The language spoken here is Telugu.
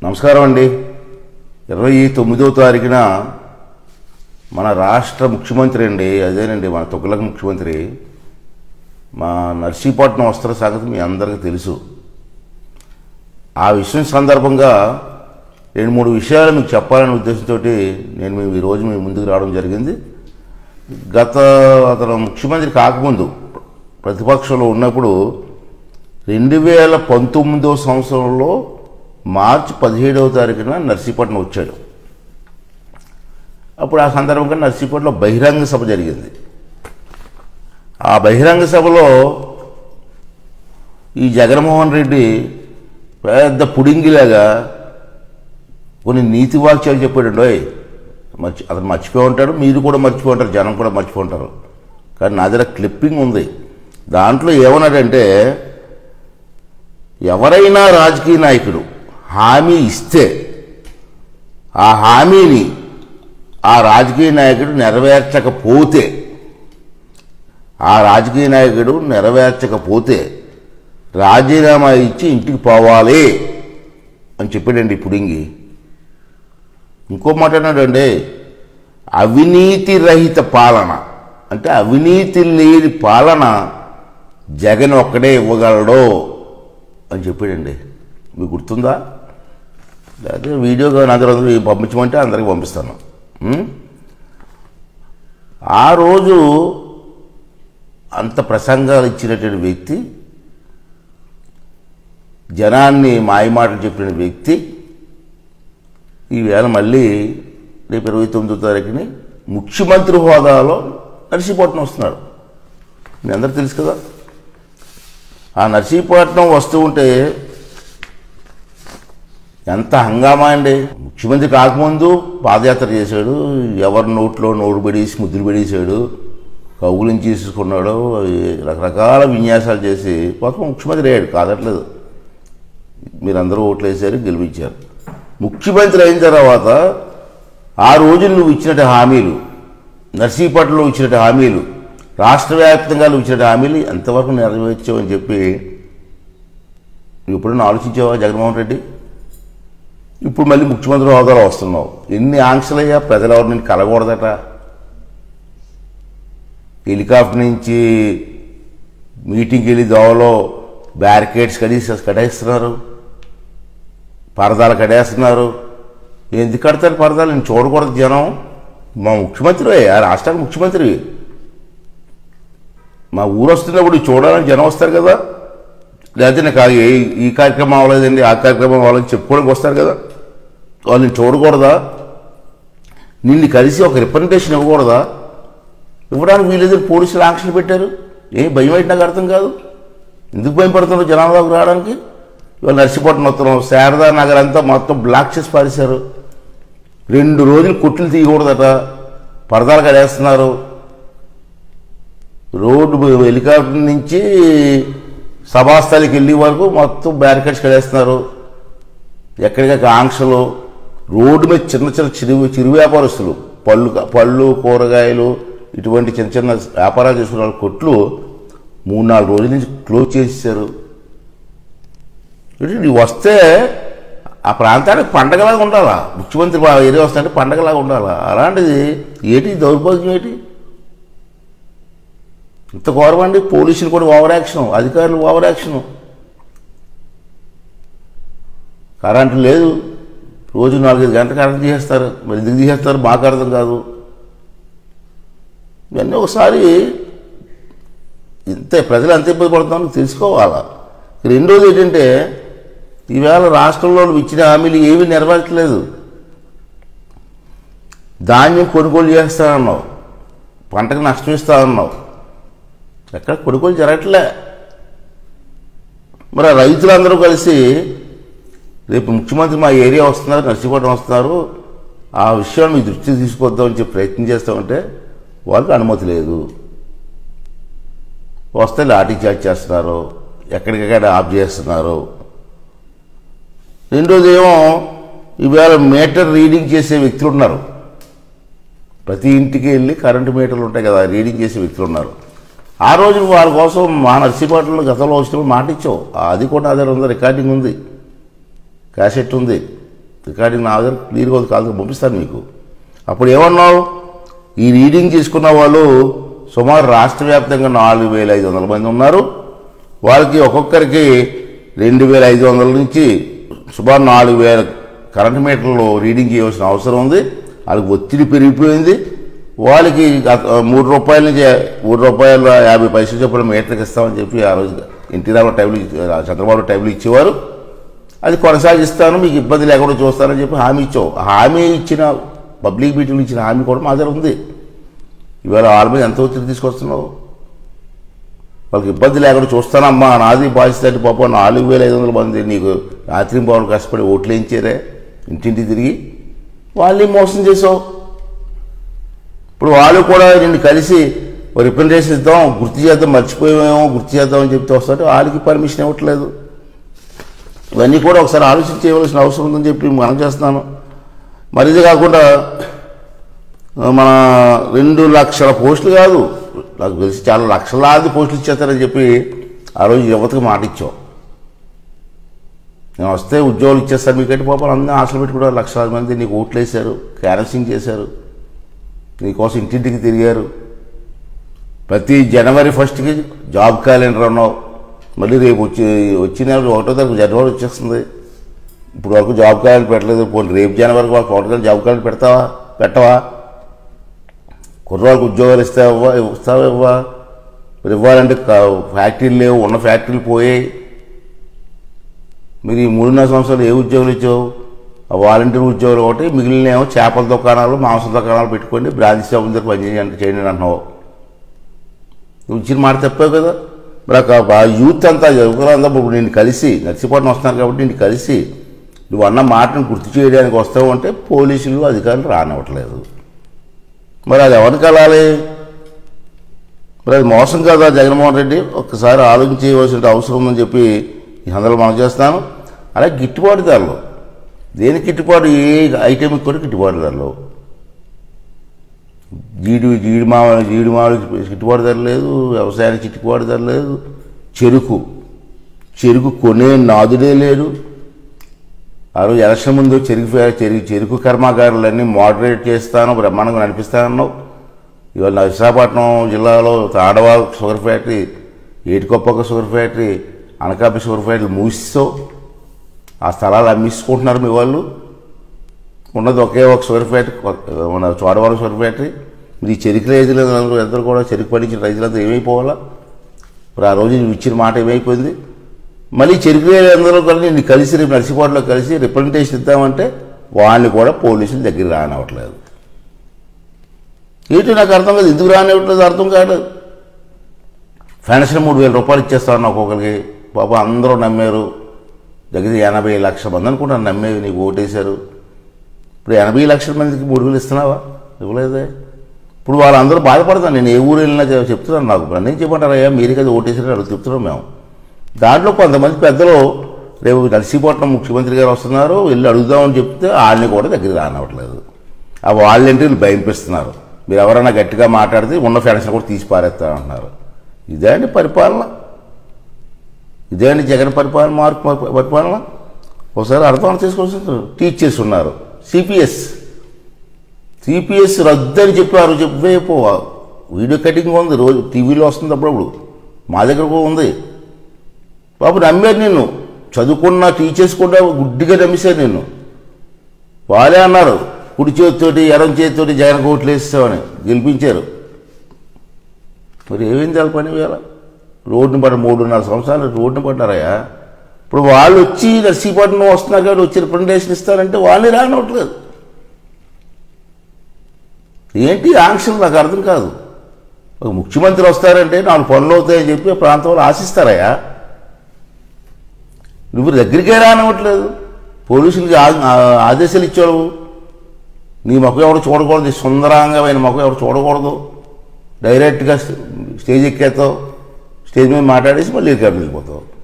నమస్కారం అండి. 29వ తారీఖున మన రాష్ట్ర ముఖ్యమంత్రి అండి, అదేనండి మన తొగ్గులకు ముఖ్యమంత్రి మా నర్సీపట్నం వస్త్ర సంగతి మీ అందరికీ తెలుసు. ఆ విషయం సందర్భంగా 2-3 విషయాలు మీకు చెప్పాలనే ఉద్దేశంతో నేను ఈరోజు మీ ముందుకు రావడం జరిగింది. అతను ముఖ్యమంత్రి కాకముందు ప్రతిపక్షంలో ఉన్నప్పుడు 2019వ సంవత్సరంలో మార్చి 17వ తారీఖున నర్సీపట్నం వచ్చాడు. అప్పుడు ఆ సందర్భంగా నర్సీపట్నంలో బహిరంగ సభ జరిగింది. ఆ బహిరంగ సభలో ఈ జగన్మోహన్ రెడ్డి పెద్ద పుడింగిలాగా కొన్ని నీతి వాక్యాలు చెప్పాడు. అతను మర్చిపోయి ఉంటాడు, మీరు కూడా మర్చిపోయి ఉంటారు, జనం కూడా మర్చిపోయి ఉంటారు. కానీ నా దగ్గర క్లిప్పింగ్ ఉంది. దాంట్లో ఏమన్నాడంటే, ఎవరైనా రాజకీయ నాయకుడు హామీ ఇస్తే ఆ హామీని ఆ రాజకీయ నాయకుడు నెరవేర్చకపోతే రాజీనామా ఇచ్చి ఇంటికి పోవాలి అని చెప్పాడండి పుడింగి. ఇంకో మాట అన్నాడండి, అవినీతి రహిత పాలన అంటే అవినీతి లేని పాలన జగన్ ఒక్కడే ఇవ్వగలడు అని చెప్పాడండి. మీకు గుర్తుందా? లేకపోతే వీడియోగా నా దగ్గర పంపించమంటే అందరికి పంపిస్తాను. ఆ రోజు అంత ప్రసంగాలు ఇచ్చినటువంటి వ్యక్తి, జనాన్ని మాయమాటలు చెప్పిన వ్యక్తి ఈవేళ మళ్ళీ రేపు 29వ తారీఖుని ముఖ్యమంత్రి హోదాలో నర్సీపట్నం వస్తున్నాడు. మీ అందరూ తెలుసు కదా. ఆ నర్సీపట్నం వస్తూ ఉంటే ఎంత హంగామా అండి. ముఖ్యమంత్రి కాకముందు పాదయాత్ర చేశాడు, ఎవరి నోట్లో నోరు పెడేసి ముద్దులు పెడేశాడు, కవులను చేసుకున్నాడు, రకరకాల విన్యాసాలు చేసి మొత్తం ముఖ్యమంత్రి అయ్యాడు, కాదట్లేదు. మీరందరూ ఓట్లు వేశారు, గెలిపించారు. ముఖ్యమంత్రి అయిన తర్వాత ఆ రోజు నువ్వు ఇచ్చినట్టు హామీలు, నర్సీపట్నంలో ఇచ్చినట్టు హామీలు, రాష్ట్ర వ్యాప్తంగా నువ్వు ఇచ్చినట్టు హామీలు ఎంతవరకు నెరవేర్చావు అని చెప్పి నువ్వు ఎప్పుడైనా ఆలోచించావా జగన్మోహన్ రెడ్డి? ఇప్పుడు మళ్ళీ ముఖ్యమంత్రి హోదాలో వస్తున్నావు. ఎన్ని ఆంక్షలయ్యా, ప్రజలు ఎవరు నేను కలగకూడదట. హెలికాప్టర్ నుంచి మీటింగ్కి వెళ్ళి దోవలో బ్యారికేడ్స్ కడేస్తున్నారు, పరదాలు కడేస్తున్నారు. ఎందుకు కడతారు పరదాలు? నేను చూడకూడదు జనం? మా ముఖ్యమంత్రి, ఆ రాష్ట్రానికి ముఖ్యమంత్రి, మా ఊరు వస్తున్నప్పుడు చూడాలని జనం వస్తారు కదా. లేకపోతే నాకు ఈ కార్యక్రమం అవ్వలేదండి, ఆ కార్యక్రమం అవ్వలేదని చెప్పుకోవడానికి వస్తారు కదా. వాళ్ళని చూడకూడదా? నిన్ను కలిసి ఒక రిప్రజెంటేషన్ ఇవ్వకూడదా? ఇవ్వడానికి వీళ్ళేదో పోలీసులు ఆంక్షలు పెట్టారు. భయం అయితే నాకు అర్థం కాదు. ఎందుకు భయం పడుతున్నారు జనాలకు రావడానికి? ఇవాళ నర్సీపట్నం వస్తున్నాం, శారదా నగర్ అంతా మొత్తం బ్లాక్ చేసి పారేశారు. 2 రోజులు కొట్లు తీయకూడదట, పరదాలు కడేస్తున్నారు. రోడ్డు హెలికాప్టర్ నుంచి సభాస్థలికి వెళ్ళే వరకు మొత్తం బ్యారికేడ్స్ కడేస్తున్నారు. ఎక్కడికక్కడ ఆంక్షలు. రోడ్డు మీద చిన్న చిరు వ్యాపారస్తులు, పళ్ళు కూరగాయలు ఇటువంటి చిన్న వ్యాపారాలు చేసుకున్న వాళ్ళ కొట్లు 3-4 రోజుల నుంచి క్లోజ్ చేసేసారు. నువ్వు వస్తే ఆ ప్రాంతానికి పండగలాగా ఉండాలా. ముఖ్యమంత్రి ఏరియా వస్తాయంటే పండగలాగా ఉండాలా. అలాంటిది ఏటి దౌర్భాగ్యం ఏంటి? ఇంత గౌరవండి. పోలీసులు కూడా ఓవర్ యాక్షన్, అధికారులు ఓవర్ యాక్షన్. కరెంటు లేదు, రోజు 4-5 గంటలు కరెంటు తీసేస్తారు. మరి ఎందుకు తీసేస్తారు మాకు అర్థం కాదు. ఇవన్నీ ఒకసారి ఇంతే, ప్రజలు ఎంత ఇబ్బంది పడుతున్నారో తెలుసుకోవాలా. రెండోది ఏంటంటే, ఈవేళ రాష్ట్రంలో ఇచ్చిన హామీలు ఏమీ నెరవేర్చలేదు. ధాన్యం కొనుగోలు చేస్తానన్నావు, పంటకు నష్టం ఇస్తానన్నావు, ఎక్కడ కొనుగోలు జరగట్లే. మరి రైతులందరూ కలిసి రేపు ముఖ్యమంత్రి మా ఏరియా వస్తున్నారు, నర్సీపట్నం వస్తున్నారు, ఆ విషయాన్ని మీ దృష్టికి తీసుకొద్దామని చెప్పి ప్రయత్నం చేస్తామంటే వాళ్ళకి అనుమతి లేదు. వస్తే లాఠీ చార్జ్ చేస్తున్నారు, ఎక్కడికక్కడ ఆఫ్ చేస్తున్నారు. రెండోది ఏమో ఈవేళ మీటర్ రీడింగ్ చేసే వ్యక్తులు ఉన్నారు. ప్రతి ఇంటికి వెళ్ళి కరెంటు మీటర్లు ఉంటాయి కదా, రీడింగ్ చేసే వ్యక్తులు ఉన్నారు. ఆ రోజు వాళ్ళ కోసం మా నర్సీపట్నంలో గతంలో వచ్చినప్పుడు మాట ఇచ్చావు. అది కూడా అదే ఉంది, రికార్డింగ్ ఉంది, క్యాసెట్ ఉంది. రికార్డింగ్ నా దగ్గర క్లియర్గా కాదు పంపిస్తాను మీకు. అప్పుడు ఏమన్నావు, ఈ రీడింగ్ తీసుకున్న వాళ్ళు సుమారు రాష్ట్ర వ్యాప్తంగా 4,500 మంది ఉన్నారు. వాళ్ళకి ఒక్కొక్కరికి 2,500 నుంచి సుమారు 4,000 కరెంట్ మీటర్లు రీడింగ్ చేయవలసిన అవసరం ఉంది. వాళ్ళకి ఒత్తిడి పెరిగిపోయింది. వాళ్ళకి ₹3 నుంచి ₹3.50 చొప్పున మీటర్కి ఇస్తామని చెప్పి ఆ రోజు ఎన్టీ రామారావు టైంలో చంద్రబాబు టైంలో ఇచ్చేవారు. అది కొనసాగిస్తాను, మీకు ఇబ్బంది లేకుండా చూస్తానని చెప్పి హామీ ఇచ్చావు. హామీ ఇచ్చిన పబ్లిక్ మీటింగ్లు ఇచ్చిన హామీ కూడా మా దగ్గర ఉంది. ఇవాళ వాళ్ళ మీద ఎంత ఒత్తిడి తీసుకొస్తున్నావు? వాళ్ళకి ఇబ్బంది లేకుండా చూస్తానమ్మా, నాది బాధ్యత అంటే పాపం 4,500 మంది నీకు రాత్రి పవన్ కష్టపడి ఓట్లు వేయించారే ఇంటింటి తిరిగి, వాళ్ళని మోసం చేసావు. ఇప్పుడు వాళ్ళు కూడా నిన్ను కలిసి రిప్రజెంటేషన్ ఇద్దాం, గుర్తు చేద్దాం, మర్చిపోయామేమో గుర్తు చేద్దాం అని చెప్తే వస్తుంటే వాళ్ళకి పర్మిషన్ ఇవ్వట్లేదు. ఇవన్నీ కూడా ఒకసారి ఆలోచన చేయవలసిన అవసరం ఉందని చెప్పి మనం చేస్తున్నాను. మరి ఇది కాకుండా మన 2 లక్షల పోస్టులు కాదు, నాకు తెలిసి చాలా లక్షలాది పోస్టులు ఇచ్చేస్తారని చెప్పి ఆ రోజు యువతకు మాట ఇచ్చాం. నేను వస్తే ఉద్యోగాలు ఇచ్చేస్తారు మీకంటే పాపం అందరూ ఆశలు పెట్టుకున్నారు. లక్షలాది మంది నీకు ఓట్లు వేశారు, క్యాన్వసింగ్ చేశారు, నీకోసం ఇంటింటికి తిరిగారు. ప్రతి జనవరి 1కి జాబ్ క్యాలెండర్ అన్నావు. మళ్ళీ రేపు వచ్చే నెల 1వ తారీఖు జనవరి వచ్చేస్తుంది. ఇప్పుడు వరకు జాబ్ క్యాలెండర్ పెట్టలేదు. పోనీ రేపు జనవరికి వాళ్ళకి 1 జాబ్ క్యాలెండర్ పెట్టవా? కుర్రాళ్ళకి ఉద్యోగాలు ఇస్తావా? మరి ఇవ్వాలంటే ఫ్యాక్టరీలు లేవు, ఉన్న ఫ్యాక్టరీలు పోయాయి. మీరు ఈ 3.5 సంవత్సరాలు ఏ ఉద్యోగాలు ఇచ్చావు? ఆ వాలంటీర్ ఉద్యోగాలు ఒకటి, మిగిలినేమో చేపల దుకాణాలు, మాంసం దుకాణాలు పెట్టుకోండి, బ్రాంచ్ షాపుల దగ్గర పనిచేయండి చేయండి అంటున్నావు. నువ్వు ఇచ్చిన మాట తప్పావు కదా. మరి ఆ యూత్ అంతా యువకులంతా ఇప్పుడు నేను కలిసి నర్సీపట్నం వస్తున్నారు కాబట్టి నేను కలిసి నువ్వు అన్న మాటను గుర్తు చేయడానికి వస్తావు అంటే పోలీసులు అధికారులు రానివ్వట్లేదు. మరి అది ఎవరికి వెళ్ళాలి? మరి అది మోసం కదా జగన్మోహన్ రెడ్డి. ఒక్కసారి ఆలోచించవలసిన అవసరం ఉందని చెప్పి ఈ సందర్భంలో మనం చేస్తాను. అలాగే గిట్టుబాటు ధరలు, దేనికి గిట్టుబాటు? ఏ ఐటెంకి కూడా గిట్టుబాటు ధరలు. జీడి మామిడికి గిట్టుబాటు ధర లేదు, వ్యవసాయానికి గిట్టుబాటు ధర లేదు, చెరుకు కొనే నాదుడే లేడు. ఆ రోజు ఎలక్షన్ ముందు చెరుకు కర్మాగారులన్నీ మోడరేట్ చేస్తాను, బ్రహ్మాండంగా నడిపిస్తానన్నావు. ఇవాళ విశాఖపట్నం జిల్లాలో తాడవాల్ sugar factory, Etikoppaka sugar factory, Anakapalli sugar factory మూసిస్తావు. ఆ స్థలాలు అమ్మించుకుంటున్నారు మీ వాళ్ళు. ఉన్నది ఒకే ఒక షుగర్ ఫ్యాక్టరీ, మన చోడవరం షుగర్ ఫ్యాక్టరీ. మీరు ఈ చెరుకు రైతులందరూ అందరూ కూడా చెరుకు పండించిన రైతులందరూ ఏమైపోవాలా? ఇప్పుడు ఆ రోజు నువ్వు ఇచ్చిన మాట ఏమైపోయింది? మళ్ళీ చెరుకు రైతులందరూ కూడా నేను కలిసి రేపు నర్సీపట్నంలో కలిసి రిప్రజెంటేషన్ ఇద్దామంటే వాళ్ళని కూడా పోలీసుల దగ్గర రానివ్వట్లేదు. ఏంటి నాకు అర్థం కాదు, ఎందుకు రానివ్వట్లేదు అర్థం కాదు. పెన్షన్ 3,000 రూపాయలు ఇచ్చేస్తాను ఒక్కొక్కరికి. పాప అందరూ నమ్మారు. దగ్గర 80 లక్షల మంది అనుకుంటాను నమ్మేవి, నీకు ఓటేశారు. ఇప్పుడు 80 లక్షల మందికి 3,000 ఇస్తున్నావా? ఇవ్వలేదే. ఇప్పుడు వాళ్ళందరూ బాధపడతాను. నేను ఏ ఊరు వెళ్ళినా చెప్తున్నాను. నాకు నేను చెప్పంటారయ్యా మీరు కదా ఓటేసారని అడుగు చెప్తున్నాం మేము. దాంట్లో కొంతమంది పెద్దలు రేపు నర్సీపట్నం ముఖ్యమంత్రి గారు వస్తున్నారు వెళ్ళి అడుగుదామని చెప్తే వాళ్ళని కూడా దగ్గర రానివ్వట్లేదు. ఆ వాలంటీర్లు భయపిస్తున్నారు. మీరు ఎవరైనా గట్టిగా మాట్లాడితే ఉన్న పెన్షన్ కూడా తీసి పారేస్తారంటున్నారు. ఇదే అండి పరిపాలన, ఇదే అండి జగన్ పరిపాలన, పరిపాలన. ఒకసారి అర్థం చేసుకోవాల్సింది. టీచర్స్ ఉన్నారు, సిపిఎస్ రద్దు అని చెప్పారు. చెప్పేపో వీడియో కటింగ్ ఉంది, రోజు టీవీలో వస్తుంది అప్పుడప్పుడు, మా దగ్గర కూడా ఉంది. బాబు నమ్మారు నిన్ను, చదువుకున్న టీచర్స్ కూడా గుడ్డిగా నమ్మేశారు నిన్ను. వాళ్ళే అన్నారు కుడి చేతితోటి ఎడం చేతితోటి జగన్ ఓట్లు వేస్తామని గెలిపించారు. మరి ఏమైంది వాళ్ళ పని? వేళ రోడ్డుని పడ్డ 3.5 సంవత్సరాలు రోడ్డుని పడ్డారయ్యా. ఇప్పుడు వాళ్ళు వచ్చి నర్సీపట్నం వస్తున్నారు కాబట్టి వచ్చి రిప్రజెంటేషన్ ఇస్తారంటే వాళ్ళని రానివ్వట్లేదు. ఏంటి ఆంక్షలు నాకు అర్థం కాదు. ఒక ముఖ్యమంత్రి వస్తారంటే 4 పనులు అవుతాయని చెప్పి ఆ ప్రాంతంలో ఆశిస్తారయ్యా. నువ్వు దగ్గరికే రానివ్వట్లేదు. పోలీసులకి ఆదేశాలు ఇచ్చావు. నీ ముఖం ఎవరు చూడకూడదు, సుందరంగమైన ముఖం ఎవరు చూడకూడదు. డైరెక్ట్గా స్టేజ్ ఎక్కేస్తావు, స్టేజ్ మీద మాట్లాడేసి మళ్ళీ రికార్డు వెళ్ళిపోతావు.